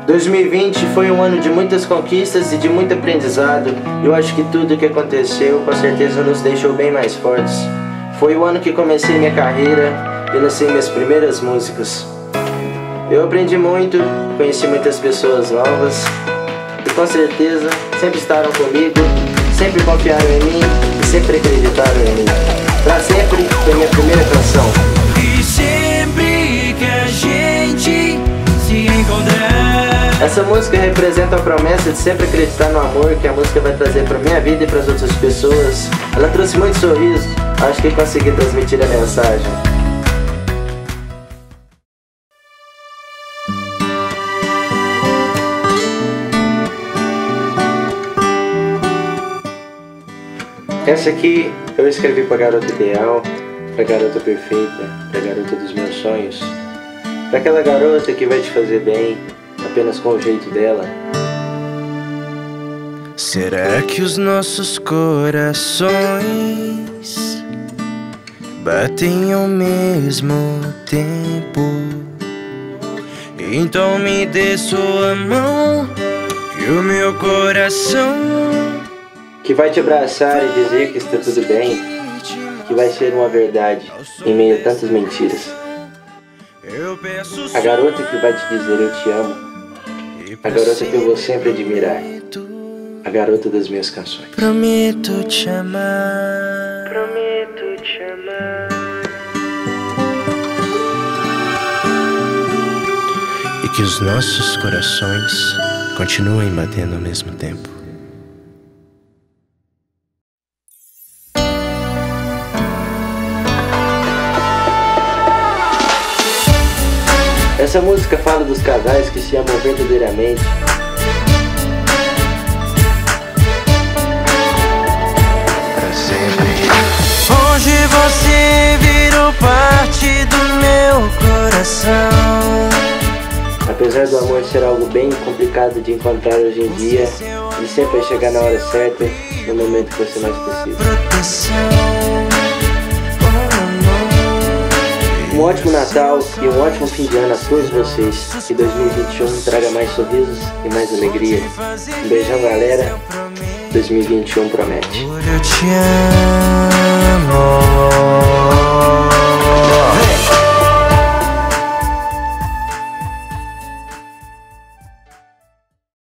2020 foi um ano de muitas conquistas e de muito aprendizado. Eu acho que tudo o que aconteceu com certeza nos deixou bem mais fortes. Foi o ano que comecei minha carreira e lancei minhas primeiras músicas. Eu aprendi muito, conheci muitas pessoas novas e com certeza sempre estavam comigo, sempre confiaram em mim e sempre acreditaram em mim. Pra sempre foi minha primeira canção. E sempre que a gente se encontrar. Essa música representa a promessa de sempre acreditar no amor que a música vai trazer pra minha vida e pras outras pessoas. Ela trouxe muito sorriso, acho que consegui transmitir a mensagem. Essa aqui eu escrevi pra garota ideal, pra garota perfeita, pra garota dos meus sonhos, pra aquela garota que vai te fazer bem, apenas com o jeito dela. Será que os nossos corações batem ao mesmo tempo? Então me dê sua mão e o meu coração Que vai te abraçar e dizer que está tudo bem, que vai ser uma verdade em meio a tantas mentiras. A garota que vai te dizer eu te amo, a garota que eu vou sempre admirar, a garota das minhas canções. Prometo te amar, prometo te amar. E que os nossos corações continuem batendo ao mesmo tempo. Essa música fala dos casais que se amam verdadeiramente. Pra sempre. Hoje você virou parte do meu coração. Apesar do amor ser algo bem complicado de encontrar hoje em dia, ele sempre vai chegar na hora certa, no momento que você mais precisa. Um ótimo Natal e um ótimo fim de ano a todos vocês. Que 2021 traga mais sorrisos e mais alegria. Um beijão, galera. 2021 promete. Eu te amo.